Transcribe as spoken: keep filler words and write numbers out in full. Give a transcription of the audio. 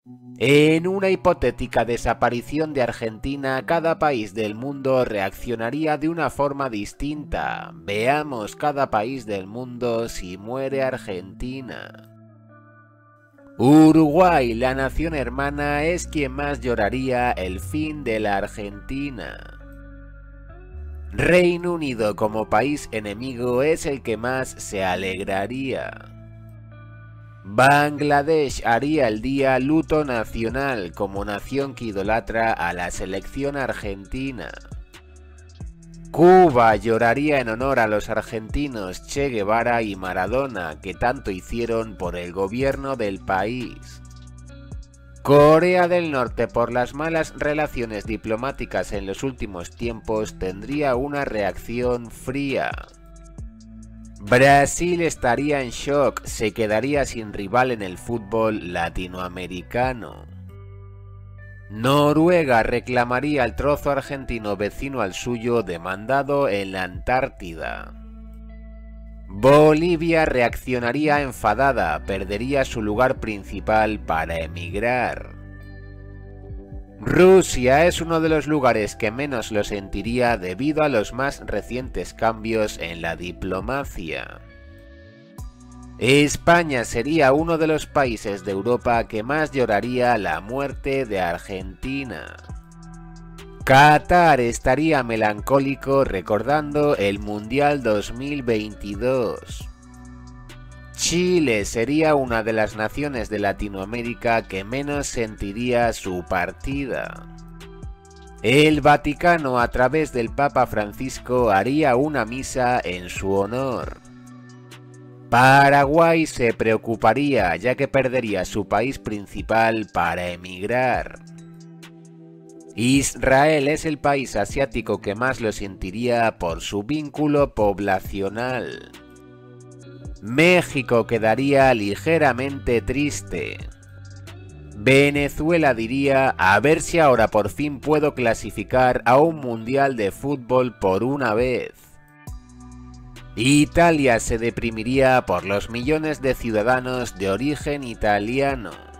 En una hipotética desaparición de Argentina, cada país del mundo reaccionaría de una forma distinta. Veamos cada país del mundo si muere Argentina. Uruguay, la nación hermana, es quien más lloraría el fin de la Argentina. Reino Unido como país enemigo es el que más se alegraría. Bangladesh haría el día luto nacional como nación que idolatra a la selección argentina. Cuba lloraría en honor a los argentinos Che Guevara y Maradona que tanto hicieron por el gobierno del país. Corea del Norte, por las malas relaciones diplomáticas en los últimos tiempos, tendría una reacción fría. Brasil estaría en shock, se quedaría sin rival en el fútbol latinoamericano. Noruega reclamaría el trozo argentino vecino al suyo demandado en la Antártida. Bolivia reaccionaría enfadada, perdería su lugar principal para emigrar. Rusia es uno de los lugares que menos lo sentiría debido a los más recientes cambios en la diplomacia. España sería uno de los países de Europa que más lloraría la muerte de Argentina. Qatar estaría melancólico recordando el Mundial dos mil veintidós. Chile sería una de las naciones de Latinoamérica que menos sentiría su partida. El Vaticano, a través del Papa Francisco, haría una misa en su honor. Paraguay se preocuparía ya que perdería su país principal para emigrar. Israel es el país asiático que más lo sentiría por su vínculo poblacional. México quedaría ligeramente triste. Venezuela diría, a ver si ahora por fin puedo clasificar a un mundial de fútbol por una vez. Italia se deprimiría por los millones de ciudadanos de origen italiano.